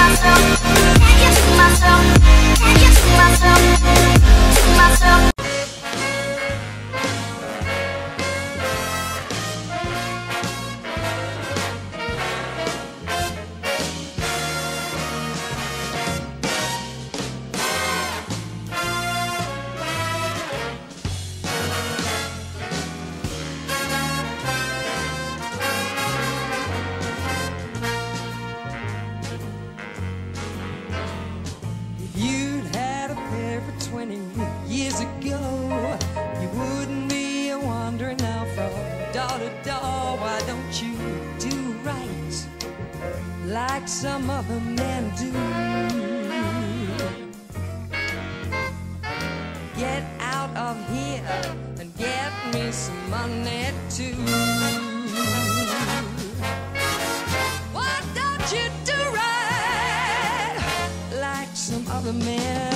Years ago, you wouldn't be wandering now from door to door. Why don't you do right like some other men do? Get out of here and get me some money too. Why don't you do right like some other men?